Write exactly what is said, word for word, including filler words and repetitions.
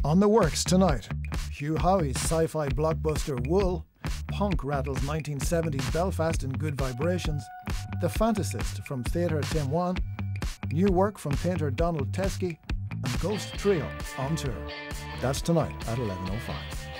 On the works tonight, Hugh Howey's sci-fi blockbuster Wool, punk rattles nineteen seventies Belfast in good vibrations, The Fantasist from Theatre RTÉ One, new work from painter Donald Teskey, and Ghost Trio on tour. That's tonight at eleven oh five.